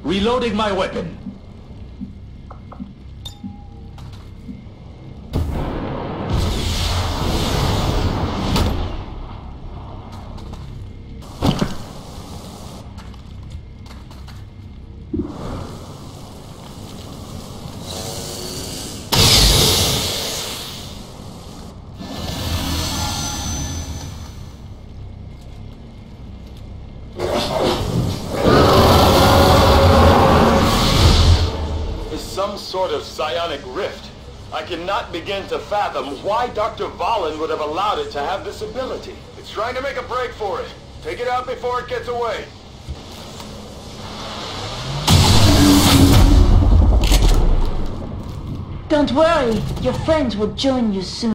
Reloading my weapon. Some sort of psionic rift. I cannot begin to fathom why Dr. Vahlen would have allowed it to have this ability. It's trying to make a break for it. Take it out before it gets away. Don't worry, your friends will join you soon.